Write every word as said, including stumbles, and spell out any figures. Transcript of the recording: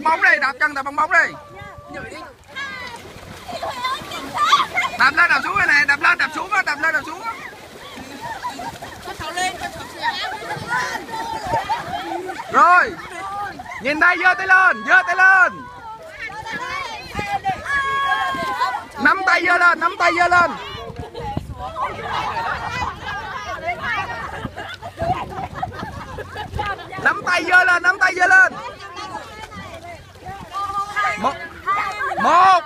bóng đi, đạp chân đạp bong bóng đi. Đạp lên đạp xuống cái này, đạp lên đạp xuống á, đạp lên đạp xuống á. Rồi. Nhìn đây, giơ tay lên, giơ tay lên. Nắm tay giơ lên, nắm tay giơ lên. Nắm tay giơ lên, nắm tay giơ lên. Một, một